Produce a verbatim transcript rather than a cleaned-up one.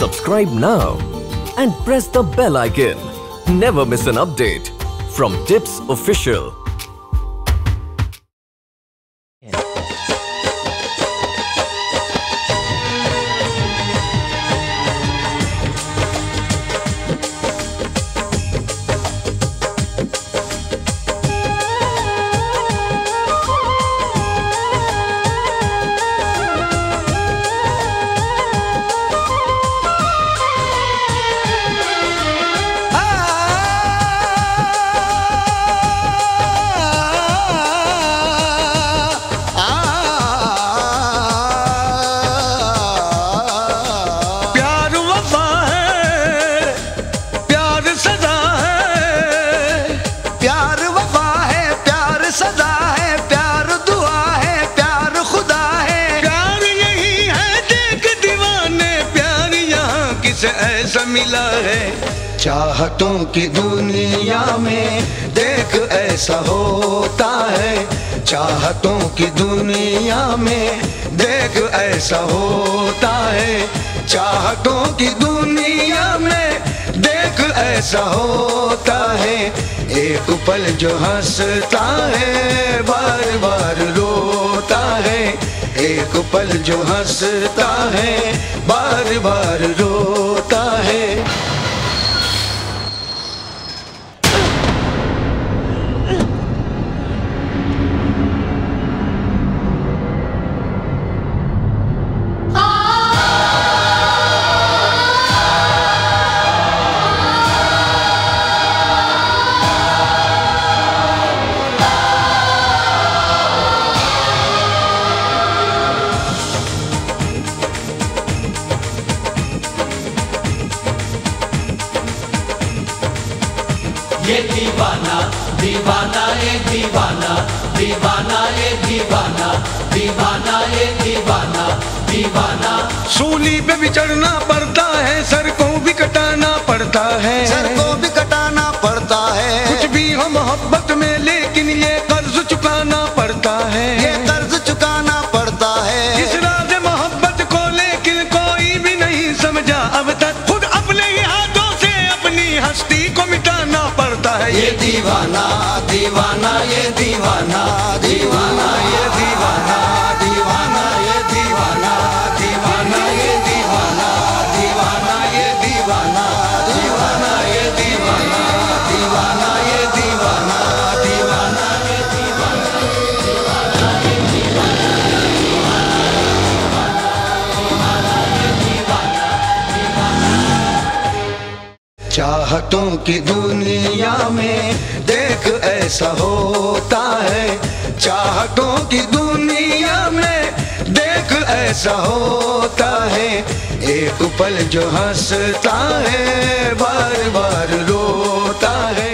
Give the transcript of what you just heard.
Subscribe now and press the bell icon. Never miss an update from Tips Official. ऐसा मिला है चाहतों की दुनिया में, देख ऐसा होता है। चाहतों की दुनिया में देख ऐसा होता है। चाहतों की दुनिया में देख ऐसा होता है। एक पल जो हंसता है बार बार रोता है। एक पल जो हंसता है बार बार रोता है। ये दीवाना दीवाना ये दीवाना दीवाना ये दीवाना दीवाना ये दीवाना दीवाना। सूली पे भी चढ़ना पड़ता है, सर को भी कटाना पड़ता है। सर को भी कटाना पड़ता है। कुछ भी हो मोहब्बत में, लेकिन ये कर्ज चुकाना पड़ता है। ये कर्ज चुकाना पड़ता है। इस राज मोहब्बत को लेकिन कोई भी नहीं समझा अब तक। खुद अपने ही हाथों से अपनी हस्ती को मिटाना पड़ता है। ये दीवाना दीवाना ये दीवाना दीवाना ये दीवाना दीवाना ये दीवाना दीवाना ये दीवाना दीवाना ये दीवाना दीवाना ये दीवाना दीवाना ये दीवाना दीवाना ये दीवाना। चाहतों की दुनिया में देख ऐसा होता है। चाहतों की दुनिया में देख ऐसा होता है। एक पल जो हंसता है बार बार रोता है।